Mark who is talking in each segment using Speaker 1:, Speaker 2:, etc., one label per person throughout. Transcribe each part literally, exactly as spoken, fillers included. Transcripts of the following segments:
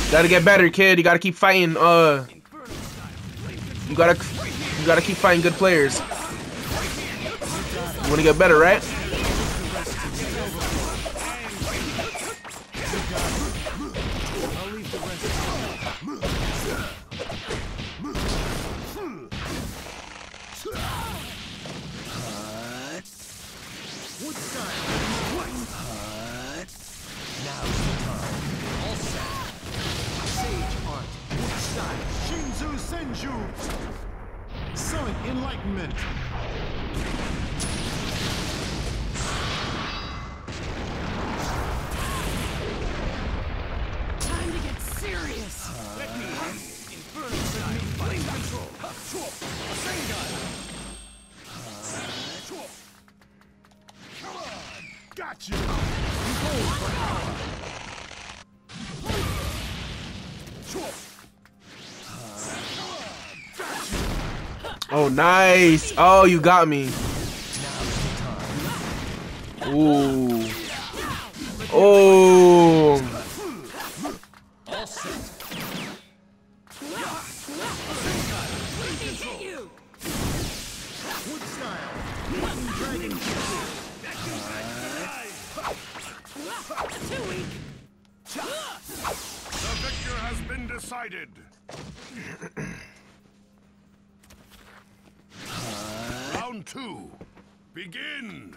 Speaker 1: Gotta get better, kid. You gotta keep fighting. Uh, you gotta, you gotta keep fighting good players. You wanna get better, right?
Speaker 2: Sowing enlightenment.
Speaker 3: Time to get serious.
Speaker 2: Let me Inferno side. Flame control. Sengai. Come on. Got you. Behold for power.
Speaker 1: Oh, nice. Oh, you got me. Ooh. Oh.
Speaker 2: The victor has been decided. Round two. Begin.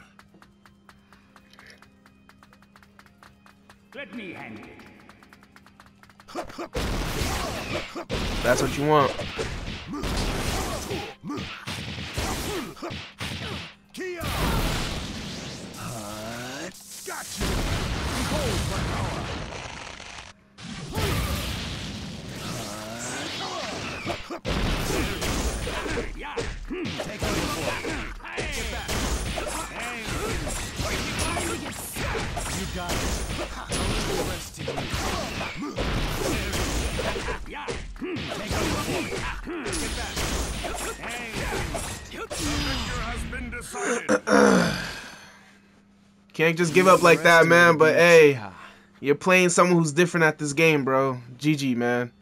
Speaker 2: Let me handle it.
Speaker 1: That's what you want.
Speaker 2: Kia. Got you. Behold my power. Yeah. Take over. Get back. You got it. Don't the rest to you. Yeah. Take over. Get back. The victor has been decided.
Speaker 1: Can't just give up like that, man. But hey, you're playing someone who's different at this game, bro. G G, man.